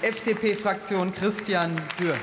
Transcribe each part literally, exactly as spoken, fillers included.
F D P-Fraktion Christian Dürr.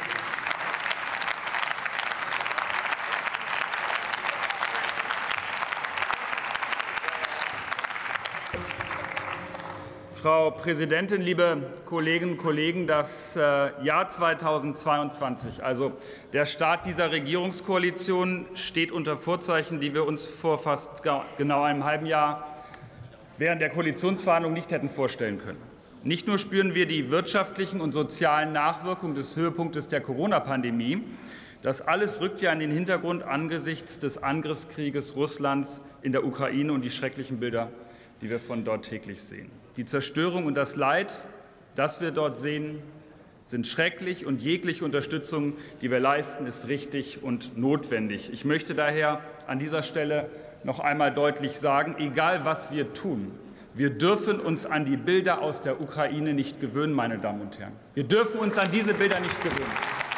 Frau Präsidentin, liebe Kolleginnen und Kollegen! Das Jahr zweitausendzweiundzwanzig, also der Start dieser Regierungskoalition, steht unter Vorzeichen, die wir uns vor fast genau einem halben Jahr während der Koalitionsverhandlungen nicht hätten vorstellen können. Nicht nur spüren wir die wirtschaftlichen und sozialen Nachwirkungen des Höhepunktes der Corona-Pandemie, das alles rückt ja in den Hintergrund angesichts des Angriffskrieges Russlands in der Ukraine und die schrecklichen Bilder, die wir von dort täglich sehen. Die Zerstörung und das Leid, das wir dort sehen, sind schrecklich, und jegliche Unterstützung, die wir leisten, ist richtig und notwendig. Ich möchte daher an dieser Stelle noch einmal deutlich sagen, egal was wir tun, wir dürfen uns an die Bilder aus der Ukraine nicht gewöhnen, meine Damen und Herren. Wir dürfen uns an diese Bilder nicht gewöhnen.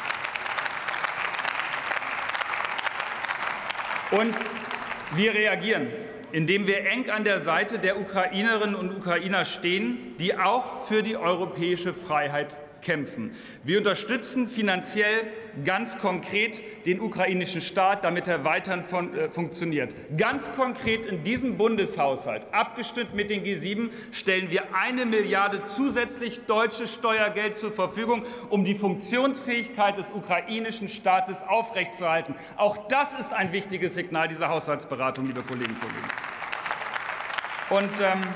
Und wir reagieren, indem wir eng an der Seite der Ukrainerinnen und Ukrainer stehen, die auch für die europäische Freiheit kämpfen. Wir unterstützen finanziell ganz konkret den ukrainischen Staat, damit er weiterhin fun äh, funktioniert. Ganz konkret in diesem Bundeshaushalt, abgestimmt mit den G sieben, stellen wir eine Milliarde zusätzlich deutsches Steuergeld zur Verfügung, um die Funktionsfähigkeit des ukrainischen Staates aufrechtzuerhalten. Auch das ist ein wichtiges Signal dieser Haushaltsberatung, liebe Kolleginnen und Kollegen. Und ähm,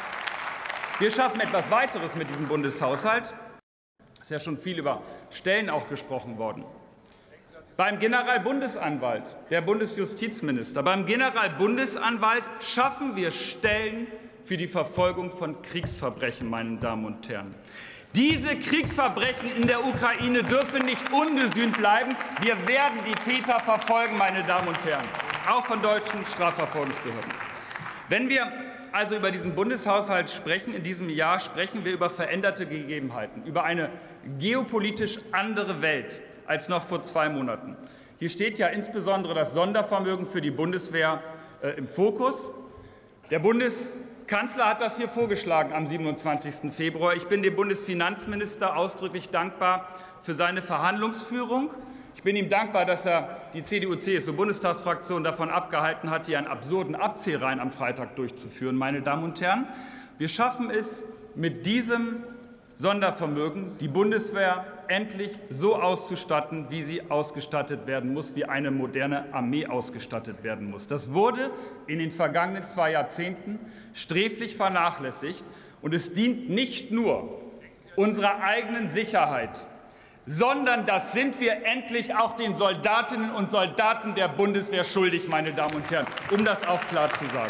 wir schaffen etwas weiteres mit diesem Bundeshaushalt. Es ist ja schon viel über Stellen auch gesprochen worden. Beim Generalbundesanwalt, der Bundesjustizminister, beim Generalbundesanwalt schaffen wir Stellen für die Verfolgung von Kriegsverbrechen, meine Damen und Herren. Diese Kriegsverbrechen in der Ukraine dürfen nicht ungesühnt bleiben. Wir werden die Täter verfolgen, meine Damen und Herren, auch von deutschen Strafverfolgungsbehörden. Wenn wir also über diesen Bundeshaushalt sprechen, in diesem Jahr sprechen wir über veränderte Gegebenheiten, über eine geopolitisch andere Welt als noch vor zwei Monaten. Hier steht ja insbesondere das Sondervermögen für die Bundeswehr äh, im Fokus. Der Bundeskanzler hat das hier vorgeschlagen am siebenundzwanzigsten Februar. Ich bin dem Bundesfinanzminister ausdrücklich dankbar für seine Verhandlungsführung. Ich bin ihm dankbar, dass er die C D U C S U-Bundestagsfraktion davon abgehalten hat, hier einen absurden Abzählreihen am Freitag durchzuführen. Meine Damen und Herren, wir schaffen es mit diesem Sondervermögen, die Bundeswehr endlich so auszustatten, wie sie ausgestattet werden muss, wie eine moderne Armee ausgestattet werden muss. Das wurde in den vergangenen zwei Jahrzehnten sträflich vernachlässigt, und es dient nicht nur unserer eigenen Sicherheit, sondern das sind wir endlich auch den Soldatinnen und Soldaten der Bundeswehr schuldig, meine Damen und Herren, um das auch klar zu sagen.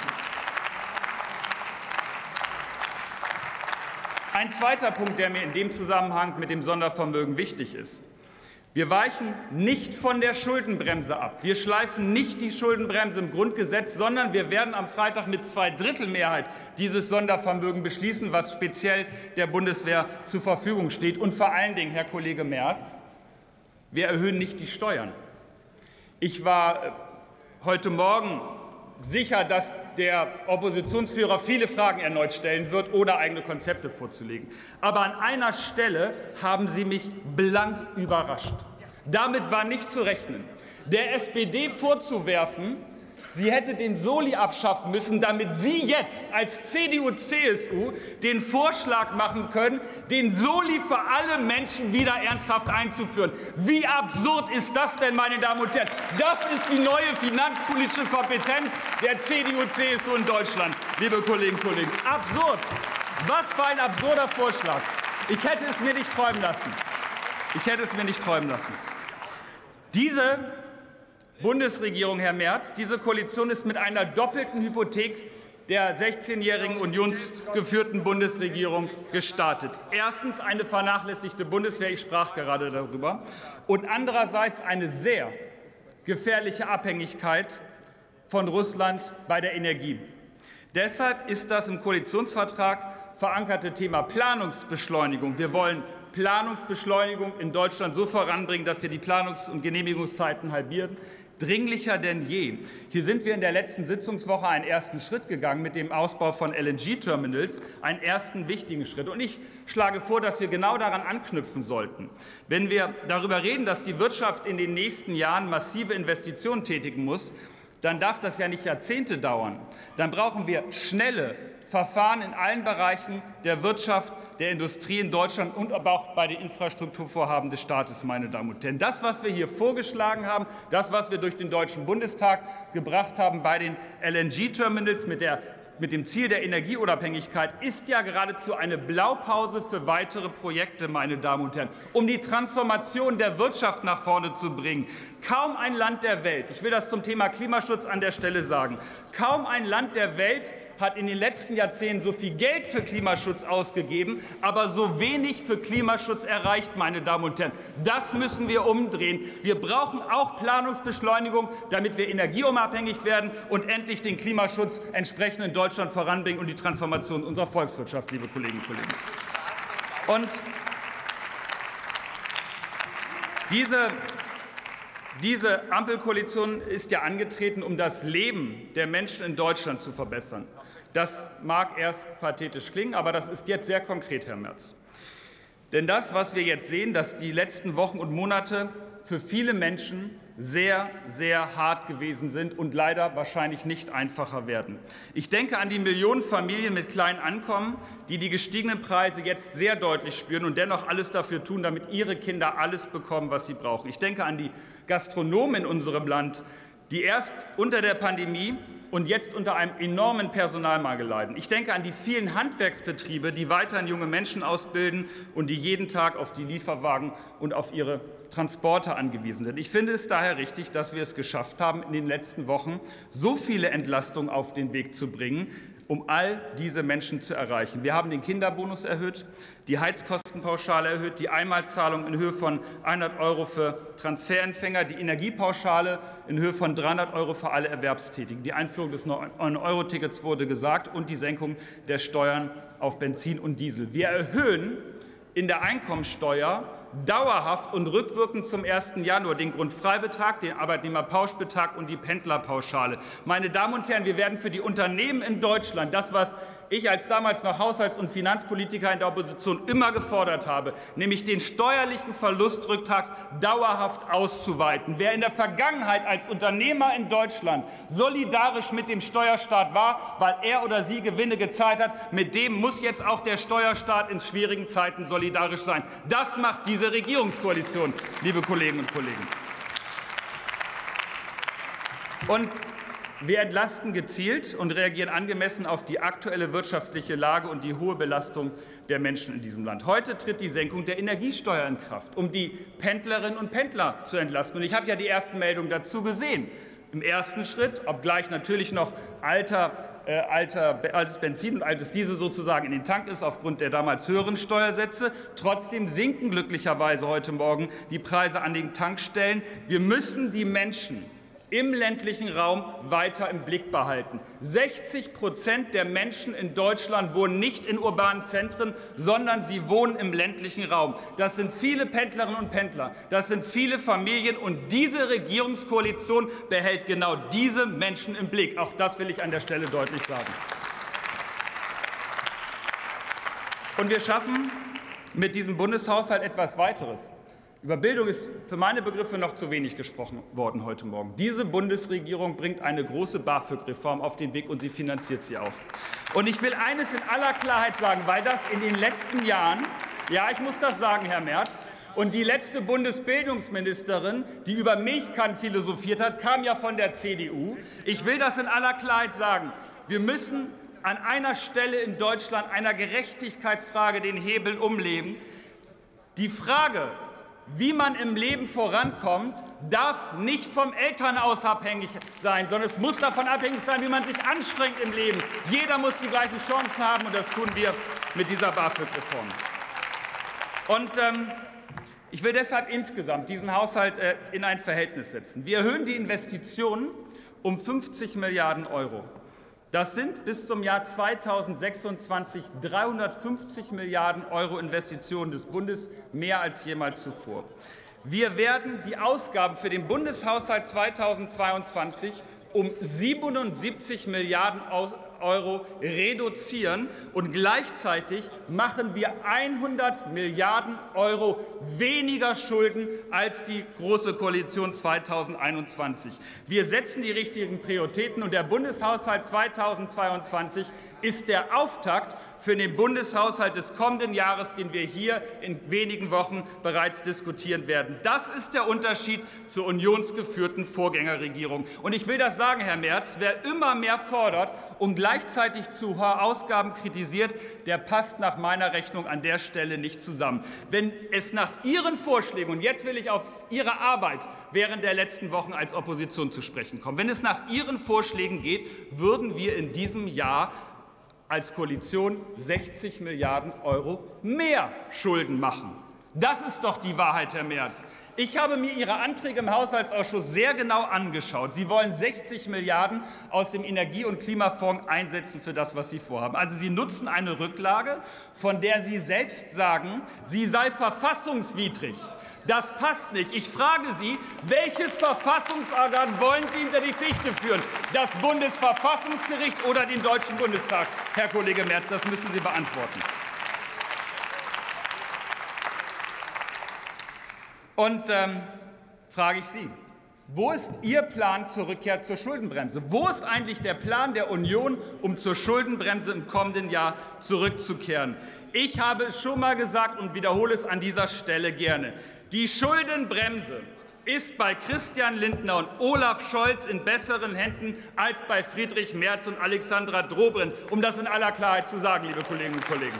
Ein zweiter Punkt, der mir in dem Zusammenhang mit dem Sondervermögen wichtig ist. Wir weichen nicht von der Schuldenbremse ab. Wir schleifen nicht die Schuldenbremse im Grundgesetz, sondern wir werden am Freitag mit Zweidrittelmehrheit dieses Sondervermögen beschließen, was speziell der Bundeswehr zur Verfügung steht. Und vor allen Dingen, Herr Kollege Merz, wir erhöhen nicht die Steuern. Ich war heute Morgen sicher, dass der Oppositionsführer viele Fragen erneut stellen wird, ohne eigene Konzepte vorzulegen. Aber an einer Stelle haben Sie mich blank überrascht. Damit war nicht zu rechnen. Der S P D vorzuwerfen, sie hätte den Soli abschaffen müssen, damit Sie jetzt als C D U C S U den Vorschlag machen können, den Soli für alle Menschen wieder ernsthaft einzuführen. Wie absurd ist das denn, meine Damen und Herren? Das ist die neue finanzpolitische Kompetenz der C D U C S U in Deutschland, liebe Kolleginnen und Kollegen. Absurd! Was für ein absurder Vorschlag. Ich hätte es mir nicht träumen lassen. Ich hätte es mir nicht träumen lassen. Diese Bundesregierung, Herr Merz, diese Koalition ist mit einer doppelten Hypothek der sechzehnjährigen unionsgeführten Bundesregierung gestartet. Erstens eine vernachlässigte Bundeswehr, ich sprach gerade darüber, und andererseits eine sehr gefährliche Abhängigkeit von Russland bei der Energie. Deshalb ist das im Koalitionsvertrag verankerte Thema Planungsbeschleunigung. Wir wollen Planungsbeschleunigung in Deutschland so voranbringen, dass wir die Planungs- und Genehmigungszeiten halbieren, dringlicher denn je. Hier sind wir in der letzten Sitzungswoche einen ersten Schritt gegangen mit dem Ausbau von L N G-Terminals, einen ersten wichtigen Schritt. Und ich schlage vor, dass wir genau daran anknüpfen sollten. Wenn wir darüber reden, dass die Wirtschaft in den nächsten Jahren massive Investitionen tätigen muss, dann darf das ja nicht Jahrzehnte dauern. Dann brauchen wir schnelle Verfahren in allen Bereichen der Wirtschaft, der Industrie in Deutschland und aber auch bei den Infrastrukturvorhaben des Staates, meine Damen und Herren. Das, was wir hier vorgeschlagen haben, das, was wir durch den Deutschen Bundestag gebracht haben bei den L N G-Terminals mit der mit dem Ziel der Energieunabhängigkeit, ist ja geradezu eine Blaupause für weitere Projekte, meine Damen und Herren, um die Transformation der Wirtschaft nach vorne zu bringen. Kaum ein Land der Welt, ich will das zum Thema Klimaschutz an der Stelle sagen, kaum ein Land der Welt hat in den letzten Jahrzehnten so viel Geld für Klimaschutz ausgegeben, aber so wenig für Klimaschutz erreicht, meine Damen und Herren. Das müssen wir umdrehen. Wir brauchen auch Planungsbeschleunigung, damit wir energieunabhängig werden und endlich den Klimaschutz entsprechend in Deutschland voranbringen und die Transformation unserer Volkswirtschaft, liebe Kolleginnen und Kollegen. Und diese Diese Ampelkoalition ist ja angetreten, um das Leben der Menschen in Deutschland zu verbessern. Das mag erst pathetisch klingen, aber das ist jetzt sehr konkret, Herr Merz. Denn das, was wir jetzt sehen, dass die letzten Wochen und Monate für viele Menschen sehr, sehr hart gewesen sind und leider wahrscheinlich nicht einfacher werden. Ich denke an die Millionen Familien mit kleinen Einkommen, die die gestiegenen Preise jetzt sehr deutlich spüren und dennoch alles dafür tun, damit ihre Kinder alles bekommen, was sie brauchen. Ich denke an die Gastronomen in unserem Land, die erst unter der Pandemie und jetzt unter einem enormen Personalmangel leiden. Ich denke an die vielen Handwerksbetriebe, die weiterhin junge Menschen ausbilden und die jeden Tag auf die Lieferwagen und auf ihre Transporte angewiesen sind. Ich finde es daher richtig, dass wir es geschafft haben, in den letzten Wochen so viele Entlastungen auf den Weg zu bringen, um all diese Menschen zu erreichen. Wir haben den Kinderbonus erhöht, die Heizkostenpauschale erhöht, die Einmalzahlung in Höhe von hundert Euro für Transferempfänger, die Energiepauschale in Höhe von dreihundert Euro für alle Erwerbstätigen. Die Einführung des neun Euro Tickets wurde gesagt und die Senkung der Steuern auf Benzin und Diesel. Wir erhöhen in der Einkommensteuer dauerhaft und rückwirkend zum ersten Januar den Grundfreibetrag, den Arbeitnehmerpauschbetrag und die Pendlerpauschale. Meine Damen und Herren, wir werden für die Unternehmen in Deutschland das, was ich als damals noch Haushalts- und Finanzpolitiker in der Opposition immer gefordert habe, nämlich den steuerlichen Verlustrücktrag dauerhaft auszuweiten. Wer in der Vergangenheit als Unternehmer in Deutschland solidarisch mit dem Steuerstaat war, weil er oder sie Gewinne gezahlt hat, mit dem muss jetzt auch der Steuerstaat in schwierigen Zeiten solidarisch sein. Das macht diese Regierungskoalition, liebe Kolleginnen und Kollegen. Und wir entlasten gezielt und reagieren angemessen auf die aktuelle wirtschaftliche Lage und die hohe Belastung der Menschen in diesem Land. Heute tritt die Senkung der Energiesteuer in Kraft, um die Pendlerinnen und Pendler zu entlasten. Und ich habe ja die ersten Meldungen dazu gesehen. Im ersten Schritt, obgleich natürlich noch alter, äh, alter, altes Benzin und altes Diesel sozusagen in den Tank ist, aufgrund der damals höheren Steuersätze. Trotzdem sinken glücklicherweise heute Morgen die Preise an den Tankstellen. Wir müssen die Menschen im ländlichen Raum weiter im Blick behalten. sechzig Prozent der Menschen in Deutschland wohnen nicht in urbanen Zentren, sondern sie wohnen im ländlichen Raum. Das sind viele Pendlerinnen und Pendler, das sind viele Familien, und diese Regierungskoalition behält genau diese Menschen im Blick. Auch das will ich an der Stelle deutlich sagen. Und wir schaffen mit diesem Bundeshaushalt etwas weiteres. Über Bildung ist für meine Begriffe noch zu wenig gesprochen worden heute Morgen. Diese Bundesregierung bringt eine große BAföG-Reform auf den Weg, und sie finanziert sie auch. Und ich will eines in aller Klarheit sagen, weil das in den letzten Jahren, ja, ich muss das sagen, Herr Merz, und die letzte Bundesbildungsministerin, die über Milchkannen philosophiert hat, kam ja von der C D U. Ich will das in aller Klarheit sagen. Wir müssen an einer Stelle in Deutschland einer Gerechtigkeitsfrage den Hebel umlegen. Die Frage, wie man im Leben vorankommt, darf nicht vom Elternhaus abhängig sein, sondern es muss davon abhängig sein, wie man sich anstrengt im Leben. Jeder muss die gleichen Chancen haben, und das tun wir mit dieser BAföG-Reform. Und ähm, ich will deshalb insgesamt diesen Haushalt äh, in ein Verhältnis setzen. Wir erhöhen die Investitionen um fünfzig Milliarden Euro. Das sind bis zum Jahr zweitausendsechsundzwanzig dreihundertfünfzig Milliarden Euro Investitionen des Bundes, mehr als jemals zuvor. Wir werden die Ausgaben für den Bundeshaushalt zweitausendzweiundzwanzig um siebenundsiebzig Milliarden Euro reduzieren, und gleichzeitig machen wir hundert Milliarden Euro weniger Schulden als die Große Koalition zweitausendeinundzwanzig. Wir setzen die richtigen Prioritäten, und der Bundeshaushalt zweitausendzweiundzwanzig ist der Auftakt für den Bundeshaushalt des kommenden Jahres, den wir hier in wenigen Wochen bereits diskutieren werden. Das ist der Unterschied zur unionsgeführten Vorgängerregierung. Und ich will das sagen, Herr Merz, wer immer mehr fordert und gleichzeitig zu hohe Ausgaben kritisiert, der passt nach meiner Rechnung an der Stelle nicht zusammen. Wenn es nach Ihren Vorschlägen, und jetzt will ich auf Ihre Arbeit während der letzten Wochen als Opposition zu sprechen kommen, wenn es nach Ihren Vorschlägen geht, würden wir in diesem Jahr als Koalition sechzig Milliarden Euro mehr Schulden machen. Das ist doch die Wahrheit, Herr Merz. Ich habe mir Ihre Anträge im Haushaltsausschuss sehr genau angeschaut. Sie wollen sechzig Milliarden aus dem Energie- und Klimafonds einsetzen für das, was Sie vorhaben. Also Sie nutzen eine Rücklage, von der Sie selbst sagen, sie sei verfassungswidrig. Das passt nicht. Ich frage Sie, welches Verfassungsorgan wollen Sie hinter die Fichte führen? Das Bundesverfassungsgericht oder den Deutschen Bundestag? Herr Kollege Merz, das müssen Sie beantworten. Und ähm, frage ich Sie, wo ist Ihr Plan zur Rückkehr zur Schuldenbremse? Wo ist eigentlich der Plan der Union, um zur Schuldenbremse im kommenden Jahr zurückzukehren? Ich habe es schon mal gesagt und wiederhole es an dieser Stelle gerne. Die Schuldenbremse ist bei Christian Lindner und Olaf Scholz in besseren Händen als bei Friedrich Merz und Alexandra Dobrindt, um das in aller Klarheit zu sagen, liebe Kolleginnen und Kollegen.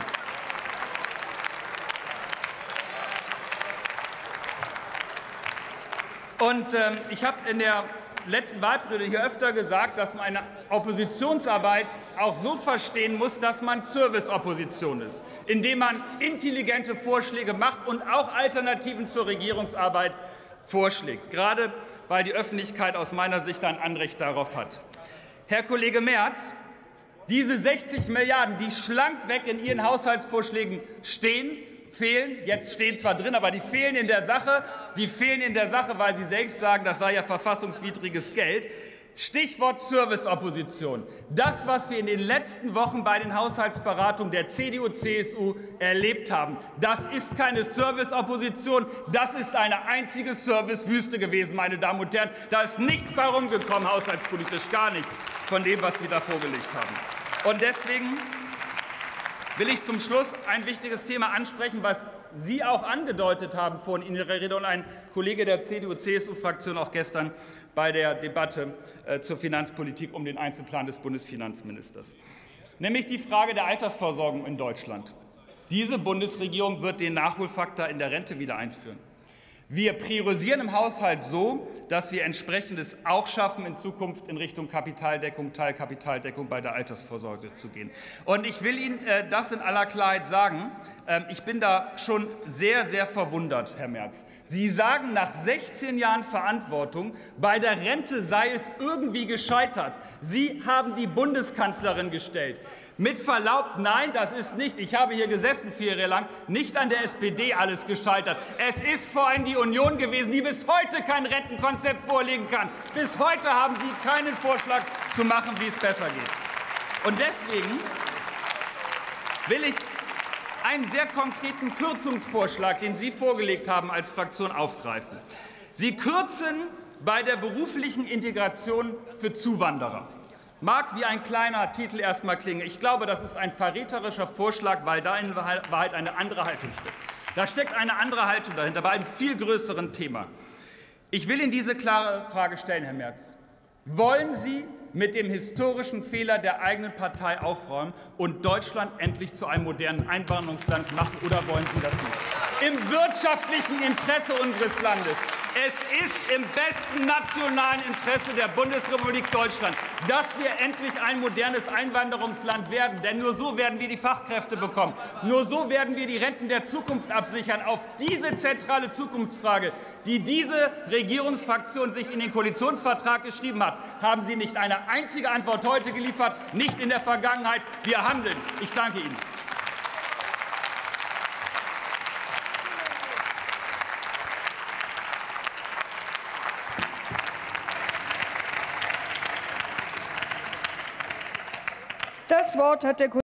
Und ähm, ich habe in der letzten Wahlperiode hier öfter gesagt, dass man eine Oppositionsarbeit auch so verstehen muss, dass man Service-Opposition ist, indem man intelligente Vorschläge macht und auch Alternativen zur Regierungsarbeit vorschlägt, gerade weil die Öffentlichkeit aus meiner Sicht ein Anrecht darauf hat. Herr Kollege Merz, diese sechzig Milliarden, die schlank weg in Ihren Haushaltsvorschlägen stehen, fehlen, jetzt stehen zwar drin, aber die fehlen in der Sache, die fehlen in der Sache, weil Sie selbst sagen, das sei ja verfassungswidriges Geld. Stichwort Serviceopposition. Das, was wir in den letzten Wochen bei den Haushaltsberatungen der C D U C S U erlebt haben, das ist keine Serviceopposition, das ist eine einzige Servicewüste gewesen, meine Damen und Herren. Da ist nichts bei rumgekommen, haushaltspolitisch gar nichts von dem, was Sie da vorgelegt haben. Und deswegen will ich zum Schluss ein wichtiges Thema ansprechen, was Sie auch angedeutet haben vorhin in Ihrer Rede und ein Kollege der C D U C S U-Fraktion auch gestern bei der Debatte äh, zur Finanzpolitik um den Einzelplan des Bundesfinanzministers, nämlich die Frage der Altersversorgung in Deutschland. Diese Bundesregierung wird den Nachholfaktor in der Rente wieder einführen. Wir priorisieren im Haushalt so, dass wir Entsprechendes auch schaffen, in Zukunft in Richtung Kapitaldeckung, Teilkapitaldeckung bei der Altersvorsorge zu gehen. Und ich will Ihnen äh, das in aller Klarheit sagen. Ähm, ich bin da schon sehr, sehr verwundert, Herr Merz. Sie sagen nach sechzehn Jahren Verantwortung, bei der Rente sei es irgendwie gescheitert. Sie haben die Bundeskanzlerin gestellt. Mit Verlaub, nein, das ist nicht, ich habe hier gesessen vier Jahre lang, nicht an der S P D alles gescheitert. Es ist vor allem die Union gewesen, die bis heute kein Rentenkonzept vorlegen kann. Bis heute haben Sie keinen Vorschlag zu machen, wie es besser geht. Und deswegen will ich einen sehr konkreten Kürzungsvorschlag, den Sie vorgelegt haben, als Fraktion aufgreifen. Sie kürzen bei der beruflichen Integration für Zuwanderer. Mag wie ein kleiner Titel erst mal klingen. Ich glaube, das ist ein verräterischer Vorschlag, weil da in Wahrheit eine andere Haltung steckt. Da steckt eine andere Haltung dahinter, bei einem viel größeren Thema. Ich will Ihnen diese klare Frage stellen, Herr Merz. Wollen Sie mit dem historischen Fehler der eigenen Partei aufräumen und Deutschland endlich zu einem modernen Einwanderungsland machen, oder wollen Sie das nicht? Im wirtschaftlichen Interesse unseres Landes. Es ist im besten nationalen Interesse der Bundesrepublik Deutschland, dass wir endlich ein modernes Einwanderungsland werden. Denn nur so werden wir die Fachkräfte bekommen. Nur so werden wir die Renten der Zukunft absichern. Auf diese zentrale Zukunftsfrage, die diese Regierungsfraktion sich in den Koalitionsvertrag geschrieben hat, haben Sie nicht eine einzige Antwort heute geliefert, nicht in der Vergangenheit. Wir handeln. Ich danke Ihnen. Das Wort hat der Kollege